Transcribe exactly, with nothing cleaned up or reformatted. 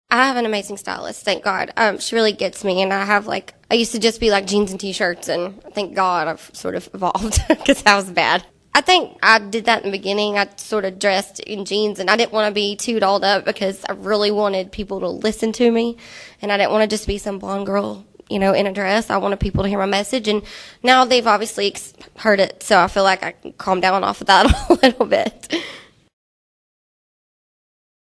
I have an amazing stylist, thank God. Um, she really gets me, and I have, like, I used to just be, like, jeans and T-shirts, and thank God I've sort of evolved, because that was bad. I think I did that in the beginning. I sort of dressed in jeans, and I didn't want to be too dolled up, because I really wanted people to listen to me, and I didn't want to just be some blonde girl, you know, in a dress. I wanted people to hear my message, and now they've obviously heard it, so I feel like I can calm down off of that a little bit.